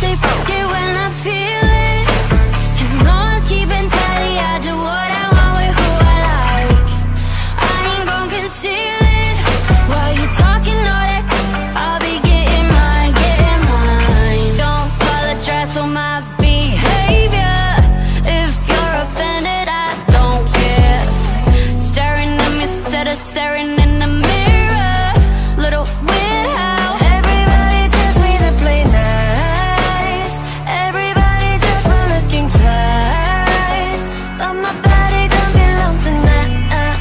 say fuck it when I feel it, 'cause no one's keeping tally. I do what I want with who I like. I ain't gon' conceal it. While you talking all that, I'll be getting mine, getting mine. Don't apologize for my behavior. If you're offended, I don't care. Staring at me instead of staring in the mirror. Little weird how everybody tells me to play nice. Everybody just for looking twice. But my body don't belong to them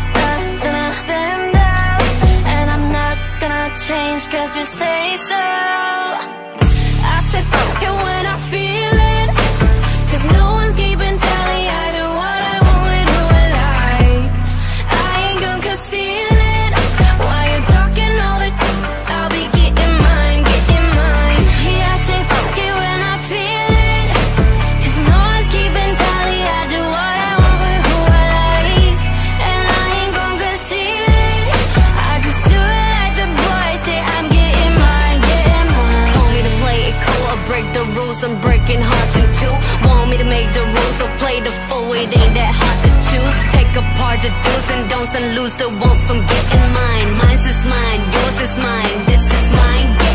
now. And I'm not gonna change 'cause you say so. I say fuck it when I feel it, 'cause no one's keeping tally. I do what I want with who I like. I ain't gonna conceal it. While you're talking all that, I'll be getting mine, getting mine. Yeah, I say fuck it when I feel it, 'cause no one's keeping tally. I do what I want with who I like. And I ain't gonna conceal it. I just do it like the boys say. I'm getting mine, getting mine. Told me to play it cool, I'll break the rules. I'm breaking hearts in two. Want me to make the rules, so play the fool. It ain't that hard to choose. Take apart the do's and don'ts and lose the wants. I'm getting mine. Mine's is mine, yours is mine. This is mine.